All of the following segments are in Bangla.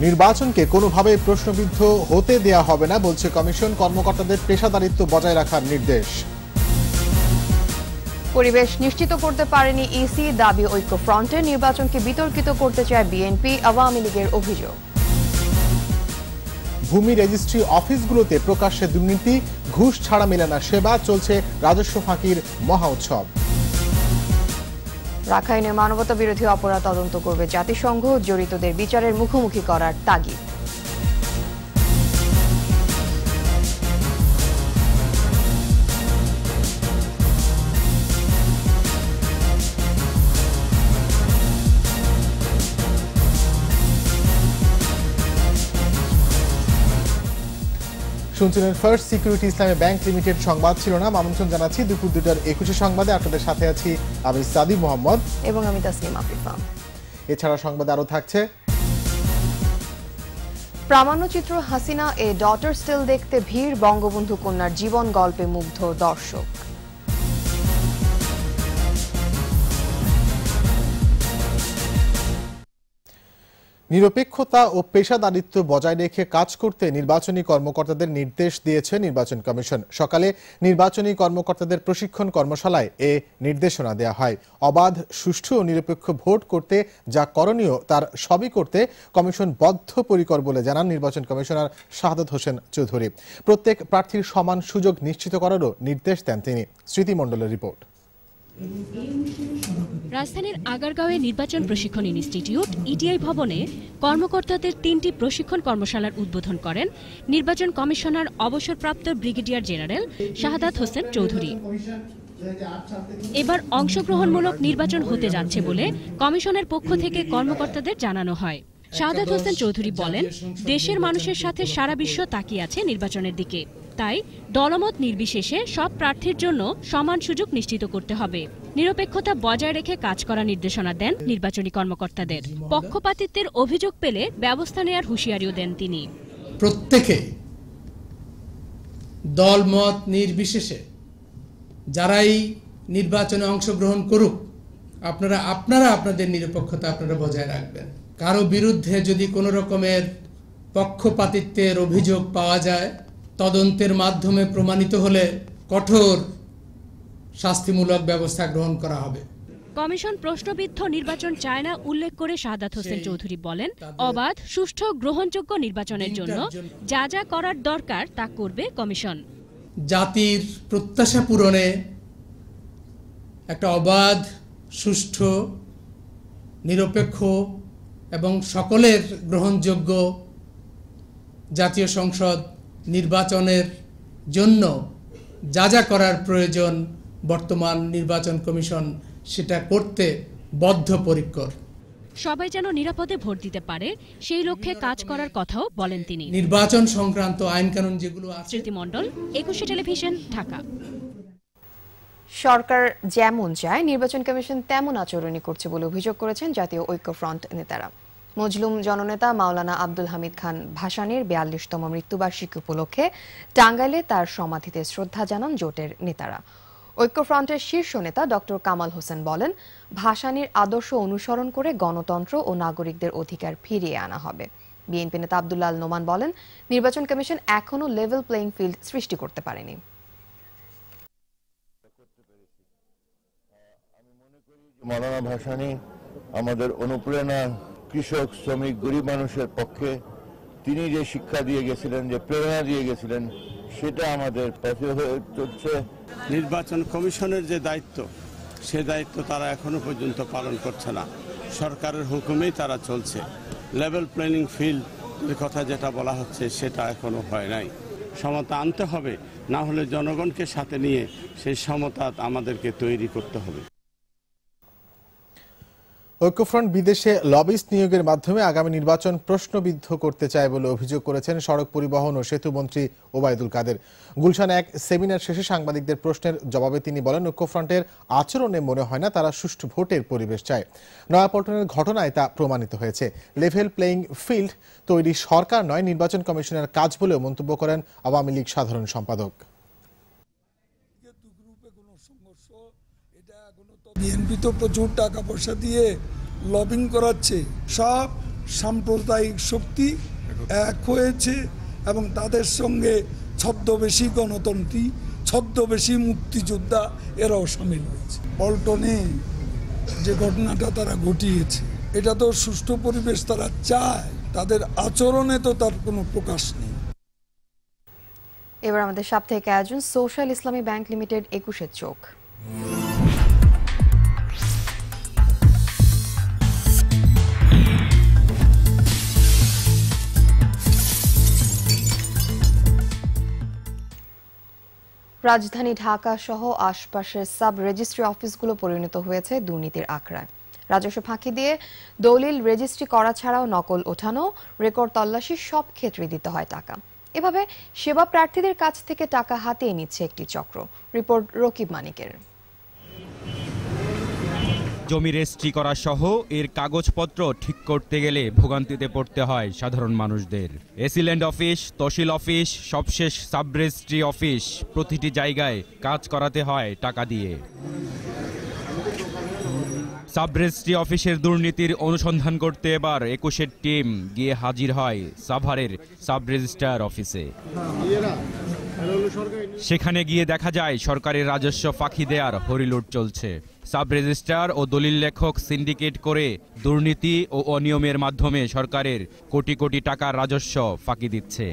নির্বাচনকে কোনোভাবে প্রশ্নবিদ্ধ হতে দেয়া হবে না বলছে কমিশন। কর্মকর্তাদের পেশাদারিত্ব বজায় রাখার নির্দেশ। পরিবেশ নিশ্চিত করতে পারেনি ইসি, দাবি ঐক্যফ্রন্টে। নির্বাচনকে বিতর্কিত করতে চায় বিএনপি, আওয়ামী লীগের অভিযোগ। ভূমি রেজিস্ট্রি অফিসগুলোতে প্রকাশ্যে দুর্নীতি, ঘুষ ছাড়া মেলে না সেবা, চলছে রাজস্ব ফাঁকির মহা উৎসব। রাখাইনে মানবতা বিরোধী অপরাধ তদন্ত করবে জাতিসংঘ, জড়িতদের বিচারের মুখোমুখি করার তাগিদ। শুনছিলেন First Security Islami Bank Limited সংবাদ শিরোনাম। আমন্ত্রণ জানাচ্ছি দুপুর 2টার 21 সংবাদে। আপনাদের সাথে আছি আমি সাদি মোহাম্মদ এবং আমি তাসনিম আফিফা। এছাড়া সংবাদে আরো থাকছে প্রামাণ্যচিত্র হাসিনা এ ডটার স্টিল দেখতে ভিড়, বঙ্গবন্ধু কন্যার জীবন গল্পে মুগ্ধ দর্শক। নিরপেক্ষতা ও পেশাদারিত্ব বজায় রেখে কাজ করতে নির্বাচনী কর্মকর্তাদের নির্দেশ দিয়েছে নির্বাচন কমিশন। সকালে নির্বাচনী কর্মকর্তাদের প্রশিক্ষণ কর্মশালায় এ নির্দেশনা দেওয়া হয়। অবাধ, সুষ্ঠু ও নিরপেক্ষ ভোট করতে যা করণীয় তার সবই করতে কমিশন বদ্ধপরিকর বলে জানান নির্বাচন কমিশনার শাহাদাত হোসেন চৌধুরী। প্রত্যেক প্রার্থীর সমান সুযোগ নিশ্চিত করারও নির্দেশ দেন তিনি। স্মৃতি মণ্ডলের রিপোর্ট। রাজধানীর আগারগাঁওয়ে নির্বাচন প্রশিক্ষণ ইনস্টিটিউট ইটিআই ভবনে কর্মকর্তাদের 3টি প্রশিক্ষণ কর্মশালার উদ্বোধন করেন নির্বাচন কমিশনার অবসরপ্রাপ্ত ব্রিগেডিয়ার জেনারেল শাহাদাত হোসেন চৌধুরী। এবার অংশগ্রহণমূলক নির্বাচন হতে যাচ্ছে বলে কমিশনের পক্ষ থেকে কর্মকর্তাদের জানানো হয়। শাহাদাত হোসেন চৌধুরী বলেন, দেশের মানুষের সাথে সারা বিশ্ব তাকিয়ে আছে নির্বাচনের দিকে, তাই দলমত নির্বিশেষে সব প্রার্থীর জন্য সমান সুযোগ নিশ্চিত করতে হবে। নিরপেক্ষতা বজায় রেখে কাজ করার নির্দেশনা দেন নির্বাচনী কর্মকর্তাদের। পক্ষপাতিত্বের অভিযোগ পেলে ব্যবস্থা নেয়ার হুঁশিয়ারিও দেন তিনি। প্রত্যেকে দলমত নির্বিশেষে যারাই নির্বাচনে অংশগ্রহণ করুক, আপনারা আপনাদের নিরপেক্ষতা আপনারা বজায় রাখবেন। কারো বিরুদ্ধে যদি কোনো রকমের পক্ষপাতিত্বের অভিযোগ পাওয়া যায়, তদন্তের মাধ্যমে প্রমাণিত হলে কঠোর শাস্তিমূলক ব্যবস্থা গ্রহণ করা হবে। কমিশন প্রশ্নবিদ্ধ নির্বাচন চায় না উল্লেখ করে শাহাদাত হোসেন চৌধুরী বলেন, অবাধ, সুষ্ঠু, গ্রহণযোগ্য নির্বাচনের জন্য যা যা করার দরকার তা করবে কমিশন। জাতির প্রত্যাশা পূরণে একটা অবাধ, সুষ্ঠু, নিরপেক্ষ এবং সকলের গ্রহণযোগ্য জাতীয় সংসদ নির্বাচনের জন্য যা যা করার প্রয়োজন বর্তমান নির্বাচন কমিশন সেটা করতে বদ্ধপরিকর। সবাই যেন নিরাপদে ভোট দিতে পারে সেই লক্ষ্যে কাজ করার কথাও বলেন তিনি। নির্বাচন সংক্রান্ত আইন কানুন যেগুলো আছে। স্মৃতি মণ্ডল, 21 টেলিভিশন, ঢাকা। সরকার যেমন চায় নির্বাচন কমিশন তেমন আচরণই করছে বলে অভিযোগ করেছেন জাতীয় ঐক্যফ্রন্ট নেতারা। মজলুম জননেতা মাওলানা আব্দুল হামিদ খান ভাসানীর 42তম মৃত্যুবার্ষিকী উপলক্ষে টাঙ্গাইলে তার সমাধিতে শ্রদ্ধা জানান জোটের নেতারা। ঐক্যফ্রন্টের শীর্ষ নেতা ডক্টর কামাল হোসেন বলেন, ভাসানীর আদর্শ অনুসরণ করে গণতন্ত্র ও নাগরিকদের অধিকার ফিরিয়ে আনা হবে। বিএনপি নেতা আব্দুল্লাহ আল নোমান বলেন, নির্বাচন কমিশন এখনো লেভেল প্লেইং ফিল্ড সৃষ্টি করতে পারেনি। মাওলানা ভাসানী আমাদের অনুপ্রেরণা, কৃষক, শ্রমিক, গরিব মানুষের পক্ষে তিনি যে শিক্ষা দিয়ে গেছিলেন, যে প্রেরণা দিয়ে গেছিলেন, সেটা আমাদের পথে হয়ে চলছে। নির্বাচন কমিশনের যে দায়িত্ব, সে দায়িত্ব তারা এখনো পর্যন্ত পালন করছে না। সরকারের হুকুমেই তারা চলছে। লেভেল প্লেইং ফিল্ড এর কথা যেটা বলা হচ্ছে সেটা এখনো হয় নাই। সমতা আনতে হবে, না হলে জনগণকে সাথে নিয়ে সেই সমতা আমাদেরকে তৈরি করতে হবে। ঐক্যফ্রন্ট বিদেশে লবিস্ট নিয়োগের মাধ্যমে আগামী নির্বাচন প্রশ্নবিদ্ধ করতে চায় বলে অভিযোগ করেছেন সড়ক পরিবহন ও সেতু মন্ত্রী ওবায়দুল কাদের। গুলশানে এক সেমিনার শেষে সাংবাদিকদের প্রশ্নের জবাবে তিনি বলেন, ঐক্যফ্রন্টের আচরণে মনে হয় না তারা সুষ্ঠু ভোটের পরিবেশ চায়। নয়াপল্টনের ঘটনায় তা প্রমাণিত হয়েছে। লেভেল প্লেইং ফিল্ড তৈরি সরকার নয়, নির্বাচন কমিশনের কাজ বলেও মন্তব্য করেন আওয়ামী লীগ সাধারণ সম্পাদক। বিএনপি তো প্রচুর টাকা পয়সা দিয়ে লবিং করাচ্ছে, সব সাম্প্রদায়িক শক্তি এক হয়েছে এবং তাদের সঙ্গে ছদ্মবেশী গণতন্ত্রী, ছদ্মবেশী মুক্তিযোদ্ধা এরাও সামিল হয়েছে। পল্টনে যে ঘটনাটা তারা ঘটিয়েছে, এটা তো সুষ্ঠু পরিবেশ তারা চায়, তাদের আচরণে তো তার কোনো প্রকাশ নেই। এবার আমাদের সাপ্তাহিক আয়োজন সোশ্যাল ইসলামী ব্যাংক লিমিটেড 21-এর চোখ। রাজধানী ঢাকা সহ আশপাশের সাব রেজিস্ট্রি অফিসগুলো পরিণত হয়েছে দুর্নীতির আখড়ায়। রাজস্ব ফাঁকি দিয়ে দলিল রেজিস্ট্রি করা ছাড়াও নকল ওঠানো, রেকর্ড তল্লাশি সব ক্ষেত্রে দিতে হয় টাকা। এভাবে সেবা প্রার্থীদের কাছ থেকে টাকা হাতিয়ে নিচ্ছে একটি চক্র। রিপোর্ট রকিব মানিকের। জমি রেজিস্ট্রি করা সহ এর কাগজপত্র ঠিক করতে গেলে ভোগান্তিতে পড়তে হয় সাধারণ মানুষদের। এসিল্যান্ড অফিস, তহসিল অফিস, সবশেষ সাব রেজিস্ট্রি অফিস, প্রতিটি জায়গায় কাজ করাতে হয় টাকা দিয়ে। সাব রেজিস্ট্রি অফিসের দুর্নীতির অনুসন্ধান করতে এবার 21-এর টিম গিয়ে হাজির হয় সাভারের সাব রেজিস্ট্রার অফিসে। সেখানে গিয়ে দেখা যায় সরকারের রাজস্ব ফাঁকি দেওয়ার হরিলুট চলছে। সাব রেজিস্ট্রার ও দলিল লেখক সিন্ডিকেট করে দুর্নীতি ও অনিয়মের মাধ্যমে সরকারের কোটি কোটি টাকার রাজস্ব ফাঁকি দিচ্ছে।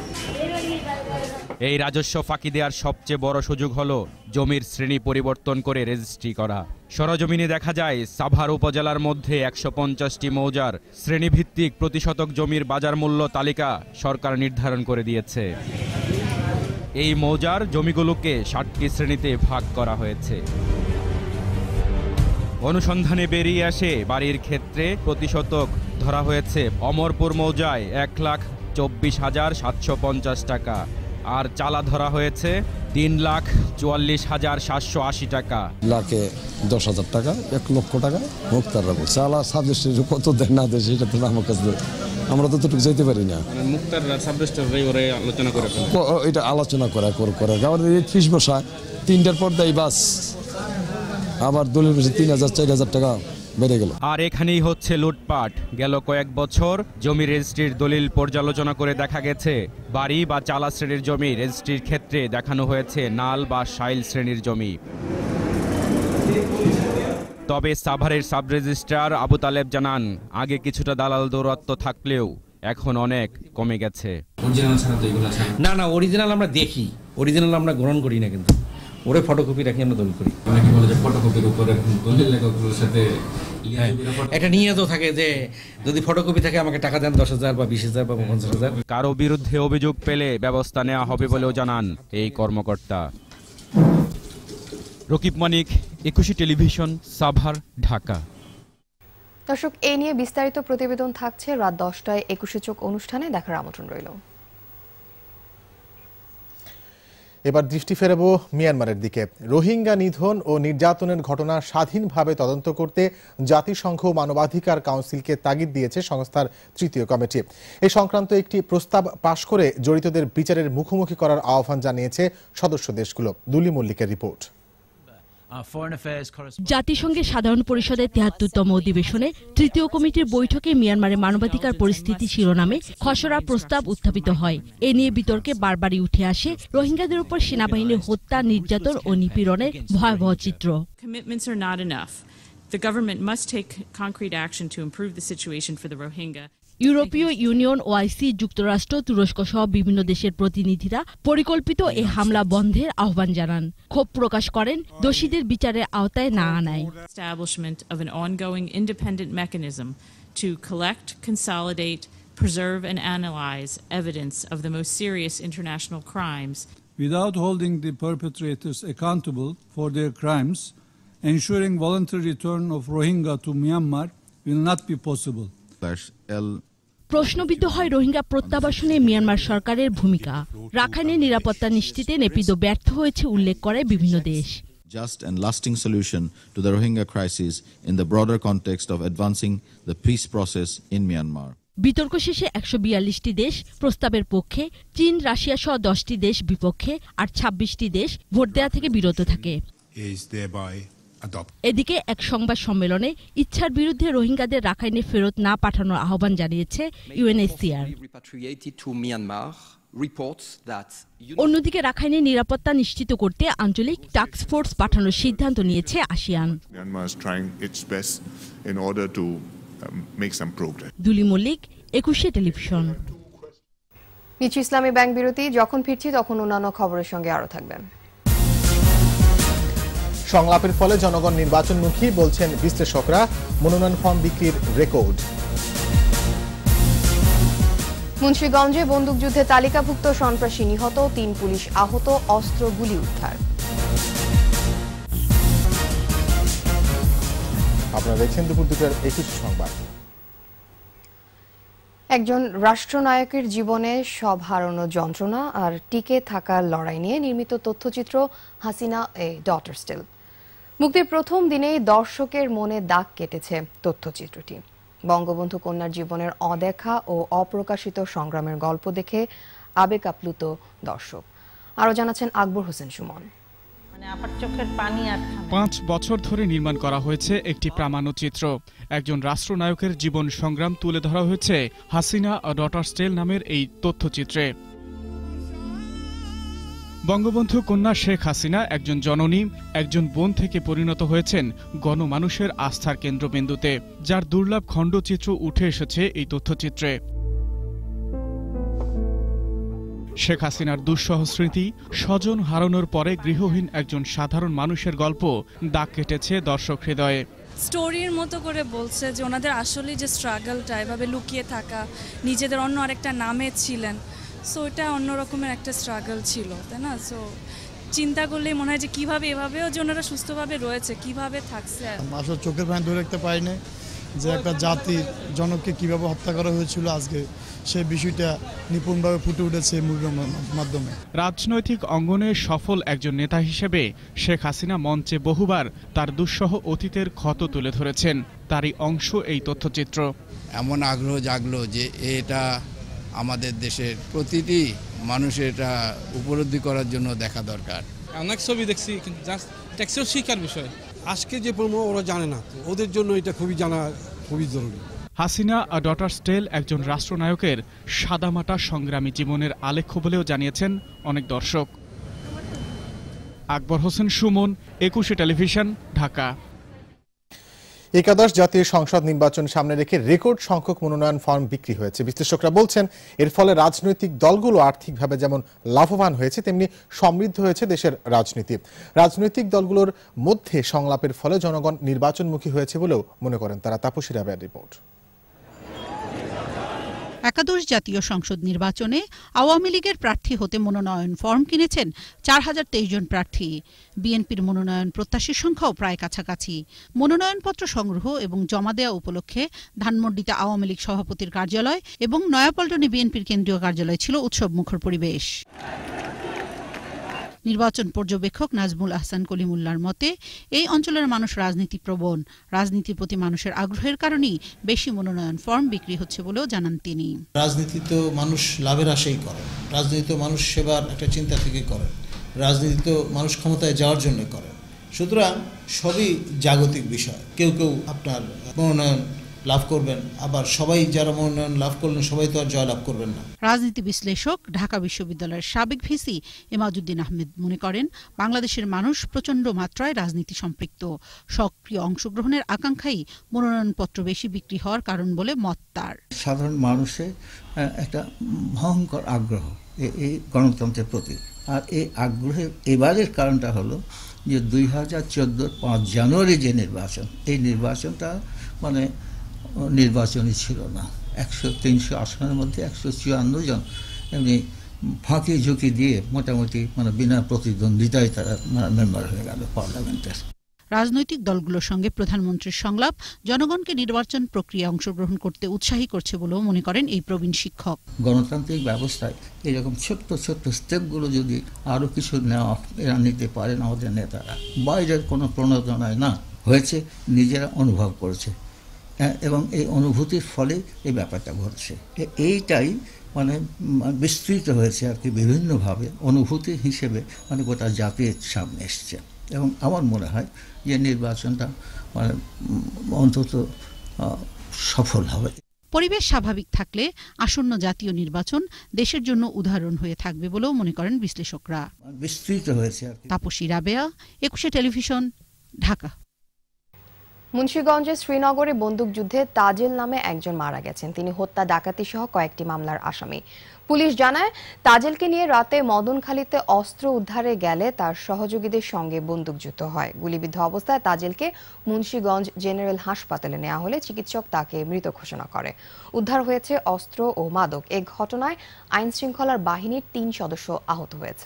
এই রাজস্ব ফাঁকি দেওয়ার সবচেয়ে বড় সুযোগ হলো জমির শ্রেণী পরিবর্তন করে রেজিস্ট্রি করা। সরজমিনে দেখা যায় সাভার উপজেলার মধ্যে 150টি মৌজার শ্রেণীভিত্তিক প্রতি শতক জমির বাজার মূল্য তালিকা সরকার নির্ধারণ করে দিয়েছে। এই মৌজার জমিগুলোকে 60টি শ্রেণীতে ভাগ করা হয়েছে। অনুসন্ধানে বেরিয়ে আসে বাড়ির ক্ষেত্রে প্রতি শতক ধরা হয়েছে অমরপুর মৌজায় 1,24,750 টাকা, আর চালা ধরা হয়েছে 3,44,780 টাকা। লাখে 10,000 টাকা, 1 লক্ষ টাকা মুক্তার রাখবো। চালা সাবজেক্টের কত দেয় না দেয় সেটা তো আমার কাছে আমরা তো তোটুকু যেতে পারি না। মুক্তার সাবজেক্টের আলোচনা করে এটা আলোচনা করা করে আমাদের ফিস বসায় 3টার পর দেয় বাস, আবার দলিল বসে 3,000 4,000 টাকা বেড়ে গেল। আর এখানেই হচ্ছে লুটপাট। গেল কয়েক বছর জমি রেজিস্ট্রির দলিল পর্যালোচনা করে দেখা গেছে বাড়ি বা চালা শ্রেণীর জমি রেজিস্ট্রির ক্ষেত্রে দেখানো হয়েছে নাল বা শাইল শ্রেণীর জমি। তবে সাভারের সাব রেজিস্ট্রার আবু তালেব জানান, আগে কিছুটা দালাল দৌরাত্ম্য থাকলেও এখন অনেক কমে গেছে। না অরিজিনাল আমরা দেখি, অরিজিনাল আমরা গ্রহণ করি না, কিন্তু ওরে ফটোকপি রাখি আমরা দলিল করি। ফটোকপির উপরে দলিল লেখকগুলোর সাথে একটা নিয়ত থাকে যে যদি ফটোকপি থাকে আমাকে টাকা দেন 10,000 বা 20,000 বা 50,000। কারো বিরুদ্ধে অভিযোগ পেলে ব্যবস্থা নেওয়া হবে বলেও জানান এই কর্মকর্তা। রকিব মানিক, 21 টেলিভিশন, সাভার, ঢাকা। দর্শক, এই নিয়ে বিস্তারিত প্রতিবেদন থাকছে রাত 10টায় 21 চোখ অনুষ্ঠানে দেখার আমন্ত্রণ রইল। এবার দৃষ্টি ফেরাবো মিয়ানমারের দিকে। রোহিঙ্গা নিধন ও নির্যাতনের ঘটনা স্বাধীনভাবে তদন্ত করতে জাতিসংঘ মানবাধিকার কাউন্সিলকে তাগিদ দিয়েছে সংস্থার 3য় কমিটি। এ সংক্রান্ত একটি প্রস্তাব পাশ করে জড়িতদের বিচারের মুখোমুখি করার আহ্বান জানিয়েছে সদস্য দেশগুলো। দুলি মল্লিকের রিপোর্ট। জাতিসংঘের সাধারণ পরিষদের 73তম অধিবেশনে 3য় কমিটির বৈঠকে মিয়ানমারের মানবাধিকার পরিস্থিতি শিরোনামে খসড়া প্রস্তাব উত্থাপিত হয়। এ নিয়ে বিতর্কে বারবারই উঠে আসে রোহিঙ্গাদের উপর সেনাবাহিনীর হত্যা, নির্যাতন ও নিপীড়নের ভয়াবহ চিত্র। Commitments are not enough. The government must take concrete action to improve the situation for the Rohingya. ইউরোপীয় ইউনিয়ন, ওআইসি, যুক্তরাষ্ট্র, তুরস্ক সহ বিভিন্ন দেশের প্রতিনিধিরা পরিকল্পিত এই হামলা বন্ধের আহ্বান জানান। ক্ষোভ প্রকাশ করেন দোষীদের বিচারের আওতায় না আনায়। Establishment of an ongoing independent mechanism to collect, consolidate, preserve and analyze evidence of the most serious international crimes without holding the perpetrators accountable for their crimes. Ensuring voluntary return of Rohingya to Myanmar will not be possible. প্রশ্নবিদ্ধ হয় রোহিঙ্গা প্রত্যাবাসনে মিয়ানমার সরকারের ভূমিকা। রাখাইনের নিরাপত্তা নিশ্চিতে নেপিদো ব্যর্থ হয়েছে উল্লেখ করে বিভিন্ন দেশ। Just and lasting solution to the Rohingya crisis in the broader context of advancing the peace process in Myanmar. বিতর্ক শেষে 142টি দেশ প্রস্তাবের পক্ষে, চীন, রাশিয়া সহ 10টি দেশ বিপক্ষে আর 26টি দেশ ভোট দেওয়া থেকে বিরত থাকে। Is thereby এদিকে এক সংবাদ সম্মেলনে ইচ্ছার বিরুদ্ধে রোহিঙ্গাদের রাখাইনে ফেরত না পাঠানোর আহ্বান জানিয়েছে ইউএনএইচসিআর। অন্যদিকে রাখাইনে নিরাপত্তা নিশ্চিত করতে আঞ্চলিক টাস্ক ফোর্স পাঠানোর সিদ্ধান্ত নিয়েছে আসিয়ান। দুলি মল্লিক, 21 টেলিভিশন। নিচু ইসলামী ব্যাংক বিরতি, যখন ফিরছি তখন অন্যান্য খবরের সঙ্গে আরো থাকবেন। সংলাপের ফলে জনগণ নির্বাচনমুখী বলছেন বিশ্লেষকরা, মনোনয়ন ফর্ম বিক্রির রেকর্ড। মুন্সিগঞ্জে বন্দুকযুদ্ধে তালিকাভুক্ত সন্ত্রাসী নিহত, 3 পুলিশ আহত, অস্ত্র গুলি উদ্ধার। আপনারা দেখছেন দুপুর 2টার 21 সংবাদ। একজন রাষ্ট্রনায়কের জীবনে সব হারানোর যন্ত্রণা আর টিকে থাকার লড়াই নিয়ে নির্মিত তথ্যচিত্র হাসিনা এ ডটার স্টিল। মুক্তির প্রথম দিনেই দর্শকের মনে দাগ কেটেছে তথ্যচিত্রটি। বঙ্গবন্ধু কন্যার জীবনের অদেখা ও অপ্রকাশিত সংগ্রামের গল্প দেখে আবেগ আপ্লুত দর্শক। আরো জানাচ্ছেন আকবর হোসেন সুমন। 5 বছর ধরে নির্মাণ করা হয়েছে একটি প্রামাণ্যচিত্র। একজন রাষ্ট্রনায়কের জীবন সংগ্রাম তুলে ধরা হয়েছে হাসিনা আ ডটার স্টিল নামের এই তথ্যচিত্রে। বঙ্গবন্ধু কন্যা শেখ হাসিনা একজন জননী, একজন বোন থেকে পরিণত হয়েছেন গণমানুষের আস্থার কেন্দ্রবিন্দুতে, যার দুর্লভ খণ্ডচিত্র উঠে এসেছে এই তথ্যচিত্রে। শেখ হাসিনার দুঃসহ স্মৃতি, স্বজন হারানোর পরে গৃহহীন একজন সাধারণ মানুষের গল্প দাগ কেটেছে দর্শক হৃদয়ে। স্টোরির মতো করে বলছে যে ওনাদের আসলে যে স্ট্রাগলটা, এভাবে লুকিয়ে থাকা, নিজেদের অন্য আরেকটা নামে ছিলেন, সো এটা অন্যরকমের একটা স্ট্রাগল ছিল, তাই না? সো চিন্তা করলেই মনে হয় যে কীভাবে এভাবেও যে ওনারা সুস্থভাবে রয়েছে, কীভাবে থাকছে। আসলে চোখের পানি ধরে রাখতে পারিনি যে একটা জাতির জনককে কীভাবে হত্যা করা হয়েছিল, আজকে সেই বিষয়টা নিপুণভাবে ফুটে উঠেছে এই মুভির মাধ্যমে। রাজনৈতিক অঙ্গনে সফল একজন নেতা হিসেবে শেখ হাসিনা মঞ্চে বহুবার তার দুঃসহ অতীতের ক্ষত তুলে ধরেছেন। তারই অংশ এই তথ্যচিত্র। এমন আগ্রহ জাগলো যে এটা আমাদের দেশের প্রতিটি মানুষের এটা উপলব্ধি করার জন্য দেখা দরকার। অনেক ছবি দেখছি, কিন্তু দেখছি শিক্ষার বিষয়। আজকে যে প্রোমো ওরা জানে না, ওদের জন্য এটা খুবই জানা খুবই জরুরি। হাসিনা আ ডটার স্টিল একজন রাষ্ট্রনায়কের সাদামাটা সংগ্রামী জীবনের আলেখ্য বলেও জানিয়েছেন অনেক দর্শক। আকবর হোসেন সুমন, 21 টেলিভিশন, ঢাকা। একাদশ জাতীয় সংসদ নির্বাচন সামনে রেখে রেকর্ড সংখ্যক মনোনয়ন ফর্ম বিক্রি হয়েছে। বিশ্লেষকরা বলছেন, এর ফলে রাজনৈতিক দলগুলো আর্থিকভাবে যেমন লাভবান হয়েছে, তেমনি সমৃদ্ধ হয়েছে দেশের রাজনীতি। রাজনৈতিক দলগুলোর মধ্যে সংলাপের ফলে জনগণ নির্বাচনমুখী হয়েছে বলেও মনে করেন তারা। তাপসী রাবেয়ার রিপোর্ট। একাদশ জাতীয় সংসদ নির্বাচনে আওয়ামী লীগের প্রার্থী হতে মনোনয়ন ফর্ম কিনেছেন 4023 জন প্রার্থী। বিএনপির মনোনয়ন প্রত্যাশীর সংখ্যাও প্রায় কাছাকাছি। মনোনয়নপত্র সংগ্রহ এবং জমা দেওয়া উপলক্ষে ধানমন্ডিতে আওয়ামী লীগ সভাপতির কার্যালয় এবং নয়াপল্টনে বিএনপির কেন্দ্রীয় কার্যালয় ছিল উৎসবমুখর পরিবেশ। নির্বাচন পর্যবেক্ষক নাজমুল আহসান কলিমুল্লাহর মতে, এই অঞ্চলের মানুষ রাজনীতি প্রবণ। রাজনীতির প্রতি মানুষের আগ্রহের কারণেই বেশি মনোনয়ন ফর্ম বিক্রি হচ্ছে বলেও জানান তিনি। রাজনীতি তো মানুষ লাভের আশাই করে, রাজনীতি তো মানুষ সেবার একটা চিন্তা থেকে করে, রাজনীতি তো মানুষ ক্ষমতায় যাওয়ার জন্য করে। সুতরাং সবই জাগতিক বিষয়। কেউ কেউ আপনার মনোনয়ন লাভ করবেন, আবার সবাই যারা মনোনয়ন লাভ করলেন সবাই তো আর জয় লাভ করবেন না। রাজনীতি বিশ্লেষক, ঢাকা বিশ্ববিদ্যালয়ের সাবেক ভিসি এমাজউদ্দিন আহমেদ মনে করেন, বাংলাদেশের মানুষ প্রচণ্ড মাত্রায় রাজনীতি সম্পৃক্ত। সক্রিয় অংশগ্রহণের আকাঙ্ক্ষাই মনোনয়নপত্র বেশি বিক্রি হওয়ার কারণ বলে মত তার। সাধারণ মানুষের একটা ভয়ঙ্কর আগ্রহ এই গণতন্ত্রের প্রতি, আর এই আগ্রহের এবারের কারণটা হলো যে 2014 5 জানুয়ারি যে নির্বাচন, এই নির্বাচনটা মানে নির্বাচনই ছিল না। 100-300 আসনের মধ্যে 154 জন এমনি ফাঁকি ঝুঁকি দিয়ে মোটামুটি মানে বিনা প্রতিদ্বন্দ্বিতায় তারা মেম্বার হয়ে গেল পার্লামেন্টের। রাজনৈতিক দলগুলোর সঙ্গে প্রধানমন্ত্রীর সংলাপ জনগণকে নির্বাচন প্রক্রিয়া অংশগ্রহণ করতে উৎসাহী করছে বলেও মনে করেন এই প্রবীণ শিক্ষক। গণতান্ত্রিক ব্যবস্থায় এরকম ছোট্ট ছোট্ট স্টেপগুলো যদি আরও কিছু নিতে পারেন আমাদের নেতারা, বাইরের কোনো প্রণোদনায় না, হয়েছে নিজেরা অনুভব করেছে এবং এই অনুভূতির ফলে এই ব্যাপারটা ঘটছে। এইটাই মানে বিস্তৃত হয়েছে আর কি, বিভিন্নভাবে অনুভূতি হিসেবে মানে গোটা জাতির সামনে এসছে। এবং আমার মনে হয় যে নির্বাচনটা মানে অন্তত সফল হবে। পরিবেশ স্বাভাবিক থাকলে আসন্ন জাতীয় নির্বাচন দেশের জন্য উদাহরণ হয়ে থাকবে বলেও মনে করেন বিশ্লেষকরা। বিস্তৃত হয়েছে। তাপসী রাবেয়া, 21 টেলিভিশন, ঢাকা। মুন্সিগঞ্জের শ্রীনগরে বন্দুকযুদ্ধে তাজেল নামে একজন মারা গেছেন। তিনি হত্যা, ডাকাতি সহ কয়েকটি মামলার আসামি। পুলিশ জানায়, তাজেলকে নিয়ে রাতে মদনখালীতে অস্ত্র উদ্ধারে গেলে তার সহযোগীদের সঙ্গে বন্দুকযুদ্ধ হয়। গুলিবিদ্ধ অবস্থায় তাজেলকে মুন্সিগঞ্জ জেনারেল হাসপাতালে নেওয়া হলে চিকিৎসক তাকে মৃত ঘোষণা করে। উদ্ধার হয়েছে অস্ত্র ও মাদক। এ ঘটনায় আইনশৃঙ্খলার বাহিনীর 3 সদস্য আহত হয়েছে।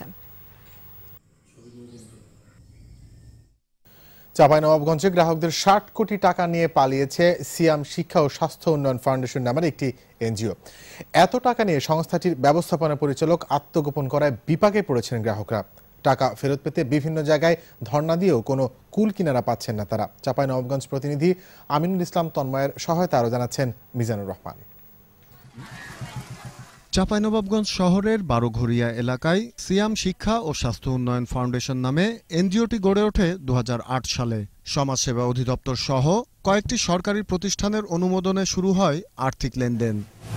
চাঁপাইনবাবগঞ্জে গ্রাহকদের 60 কোটি টাকা নিয়ে পালিয়েছে সিয়াম শিক্ষা ও স্বাস্থ্য উন্নয়ন ফাউন্ডেশন নামের একটি এনজিও। এত টাকা নিয়ে সংস্থাটির ব্যবস্থাপনা পরিচালক আত্মগোপন করায় বিপাকে পড়েছেন গ্রাহকরা। টাকা ফেরত পেতে বিভিন্ন জায়গায় ধর্ণা দিয়েও কোনো কুল কিনারা পাচ্ছেন না তারা। চাঁপাইনবাবগঞ্জ প্রতিনিধি আমিনুল ইসলাম তন্ময়ের সহায়তা আরও জানাচ্ছেন মিজানুর রহমান। চাঁপাইনবাবগঞ্জ শহরের বারোঘরিয়া এলাকায় সিয়াম শিক্ষা ও স্বাস্থ্য উন্নয়ন ফাউন্ডেশন নামে এনজিওটি গড়ে ওঠে 2008 সালে। সমাজসেবা অধিদপ্তর সহ কয়েকটি সরকারি প্রতিষ্ঠানের অনুমোদনে শুরু হয় আর্থিক লেনদেন।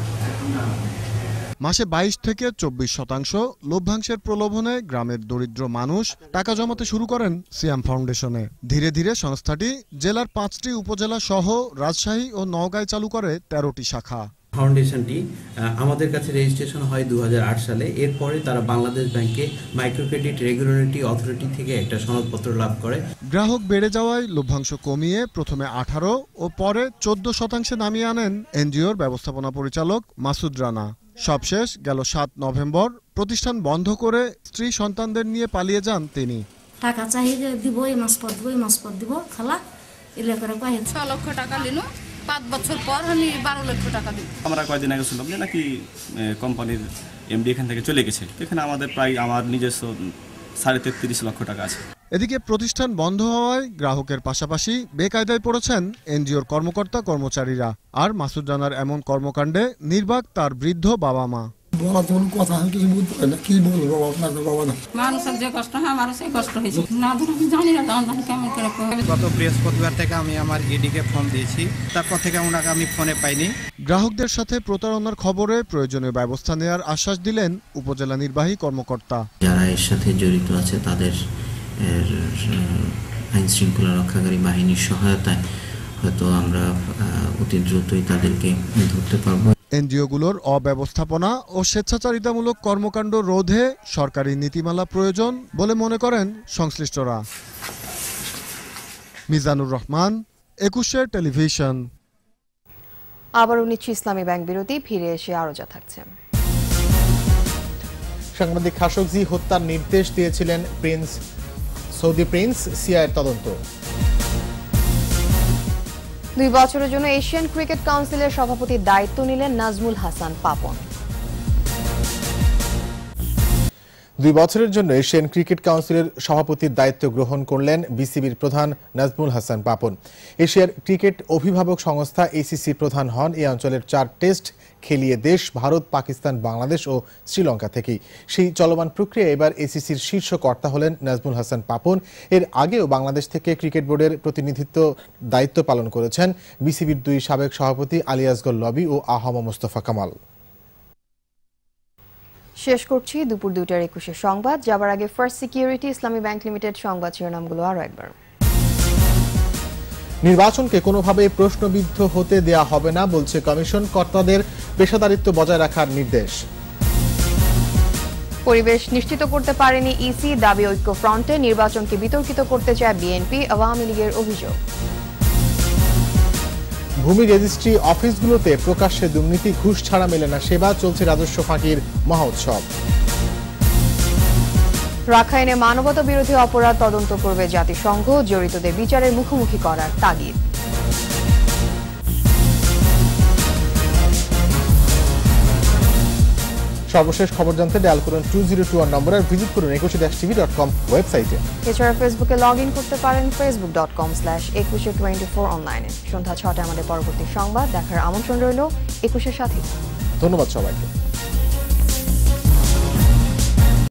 মাসে 22 থেকে 24% লভ্যাংশের প্রলোভনে গ্রামের দরিদ্র মানুষ টাকা জমাতে শুরু করেন সিয়াম ফাউন্ডেশনে। ধীরে ধীরে সংস্থাটি জেলার 5টি উপজেলা সহ রাজশাহী ও নওগাঁয় চালু করে 13টি শাখা। ফাউন্ডেশনটি আমাদের কাছে রেজিস্ট্রেশন হয় 2008 সালে। এরপরে তারা বাংলাদেশ ব্যাংকে মাইক্রো ক্রেডিট রেগুলেটরি অথরিটি থেকে একটা সনদপত্র লাভ করে। গ্রাহক বেড়ে যাওয়ায় লভ্যাংশ কমিয়ে প্রথমে 18 ও পরে 14% নামিয়ে আনেন এনজিওর ব্যবস্থাপনা পরিচালক মাসুদ রানা। সবশেষ গেল 7 নভেম্বর প্রতিষ্ঠান বন্ধ করে স্ত্রী সন্তানদের নিয়ে পালিয়ে যান তিনি। টাকা চাহিদা দিব, এই মাস পর দিব খালা এলে করে 6 লক্ষ টাকা নিল। 5 বছর পর আমি 12 লক্ষ টাকা দিই। আমরা কয়েকদিন আগে শুনলাম যে নাকি কোম্পানির এমডি এখান থেকে চলে গেছে। এখানে আমাদের প্রায় আমার নিজস্ব 33.5 লক্ষ টাকা আছে। এদিকে প্রতিষ্ঠান বন্ধ হওয়ায় গ্রাহকের পাশাপাশি বেকায়দায় পড়েছেন এনজিওর কর্মকর্তা কর্মচারীরা। আর মাসুদ রানার এমন কর্মকাণ্ডে নির্বাক তার বৃদ্ধ বাবা মা। মানুষের যে কষ্ট হয় আমারও সেই কষ্ট হয়েছে। না ধরো আমি জানি না কেমন করে। গত বৃহস্পতিবার থেকে আমি আমার ইডিকে ফোন দিয়েছি, তারপর থেকে ওনাকে আমি ফোনে পাইনি। গ্রাহকদের সাথে প্রতারণার খবরে প্রয়োজনীয় ব্যবস্থা নেওয়ার আশ্বাস দিলেন উপজেলা নির্বাহী কর্মকর্তা। যারা এর সাথে জড়িত আছে তাদের আইন শৃঙ্খলা রক্ষাকারী বাহিনীর সহায়তায় হয়তো আমরা অতি দ্রুতই তাদেরকে ধরতে পারব। এনজিওগুলোর অব্যবস্থাপনা ও স্বেচ্ছাচারিতামূলক কর্মকাণ্ড রোধে সরকারি নীতিমালা প্রয়োজন বলে মনে করেন সংশ্লিষ্টরা। মিজানুর রহমান, 21 টেলিভিশন। আবারও নিচ্ছি ইসলামী ব্যাংক বিরতি। ফিরে এসে আরো যা থাকছে। সাংবাদিক খাশোগজি হত্যার নির্দেশ দিয়েছিলেন সৌদি প্রিন্স সিআইয়ের তদন্ত। 2 বছরের জন্য এশিয়ান ক্রিকেট কাউন্সিলের সভাপতির দায়িত্ব নিলেন নাজমুল হাসান পাপন। 2 বছরের জন্য এশিয়ান ক্রিকেট কাউন্সিলের সভাপতির দায়িত্ব গ্রহণ করলেন বিসিবির প্রধান নাজমুল হাসান পাপন। এশিয়ার ক্রিকেট অভিভাবক সংস্থা এসিসির প্রধান হন এই অঞ্চলের 4 টেস্ট খেলিয়ে দেশ ভারত, পাকিস্তান, বাংলাদেশ ও শ্রীলঙ্কা থেকেই। সেই চলমান প্রক্রিয়ায় এবার এসিসির শীর্ষ কর্তা হলেন নাজমুল হাসান পাপন। এর আগেও বাংলাদেশ থেকে ক্রিকেট বোর্ডের প্রতিনিধিত্ব দায়িত্ব পালন করেছেন বিসিবির 2 সাবেক সভাপতি আলী আসগর লবি ও আহম মোস্তফা কামাল। শেষ করছি দুপুর 2টার 21 সংবাদ। যাবার আগে First Security Islami Bank Limited সংবাদ শিরোনামগুলো আরো একবার। নির্বাচনকে কোনোভাবে প্রশ্নবিদ্ধ হতে দেয়া হবে না বলছে কমিশন, কর্তাদের পেশাদারিত্ব বজায় রাখার নির্দেশ। পরিবেশ নিশ্চিত করতে পারেনি ইসি, দাবি ঐক্যফ্রন্টে। নির্বাচনকে বিতর্কিত করতে চায় বিএনপি, আওয়ামী লীগের অভিযোগ। ভূমি রেজিস্ট্রি অফিসগুলোতে প্রকাশ্যে দুর্নীতি, ঘুষ ছাড়া মেলে না সেবা, চলছে রাজস্ব ফাঁকির মহোৎসব। রাখাইনে মানবতা বিরোধী অপরাধ তদন্ত করবে জাতিসংঘ, জড়িতদের বিচারের মুখোমুখি করার তাগিদ। সর্বশেষ খবর জানতে ডায়াল করুন 2021 নম্বরে, ভিজিট করুন 21-tv.com ওয়েবসাইটে। এছাড়া ফেসবুকে লগ ইন করতে পারেন facebook.com/2124 অনলাইনে। সন্ধ্যা 6টায় আমাদের পরবর্তী সংবাদ দেখার আমন্ত্রণ রইল। 21-এর সাথে ধন্যবাদ সবাইকে।